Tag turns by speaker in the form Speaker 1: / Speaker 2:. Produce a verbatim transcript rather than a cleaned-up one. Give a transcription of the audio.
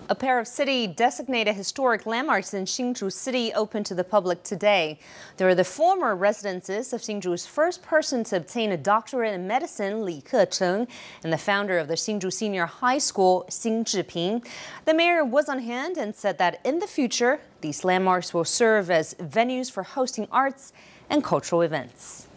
Speaker 1: A pair of city-designated historic landmarks in Hsinchu City opened to the public today. They are the former residences of Hsinchu's first person to obtain a doctorate in medicine, Ke-cheng, and the founder of the Hsinchu Senior High School, Hsin Chih-ping. The mayor was on hand and said that in the future, these landmarks will serve as venues for hosting arts and cultural events.